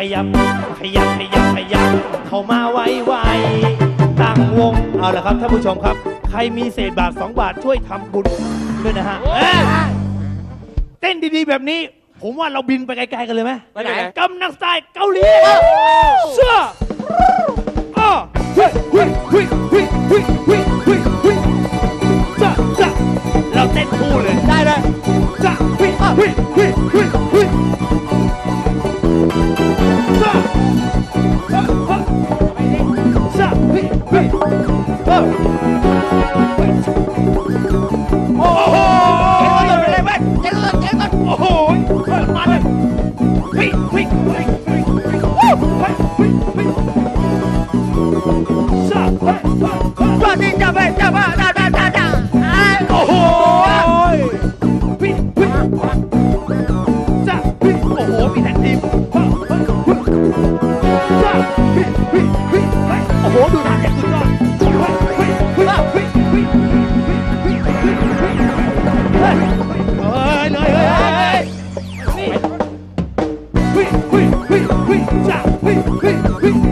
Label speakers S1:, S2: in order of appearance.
S1: ยับขยับขยับขยับเข้ามาไวๆตั้งวงเอาละครับท่านผู้ชมครับใครมีเศษบาท2 บาทช่วยทำบุญด้วยนะฮะเต้นดีๆแบบนี้ผมว่าเราบินไปไกลๆกันเลยไหม
S2: ไปไหน
S1: กำนังสไตล์เกาหลีเสื้อเฮ้ยเฮ้ยเฮ้ยเฮ้ยเฮ้ยเฮ้ยเฮ้ยเฮ้ยจ้าเราเต้นคู่เลยได้เลยจ้าเฮ้ยเฮ้ยเฮ้ยเฮ้ยเฮ้ยจ้าจ้าเฮ้ยเฮ้ยโอ้โหเจ๋งเลยเว้ยเจ๋งเลยโอ้โหมาเลยเฮ้ยเฮ้ยเฮ้ยเฮ้ยเฮ้ยเฮ้ยเฮ้ยจ้าเฮ้ยจ้านี่จ้าเว้ยจ้าว่าจ้าโอ้โหเฮ้ยเฮ้ยจ้าเฮ้ยโอ้โหมีแท็กทีมจ้าเฮ้ยเฮ้ยเฮ้ยเฮ้ยโอ้โหดูท่าเต้นสุดยอดเฮ้ยเฮ้ยเฮ้ยเฮ้ยเฮ้ยเฮ้ยเฮ้ยเฮ้ยเลยเฮ้ยนี่เฮ้ยเฮ้ยเฮ้ยเฮ้ยจ้าเฮ้ยเฮ้ยเฮ้ย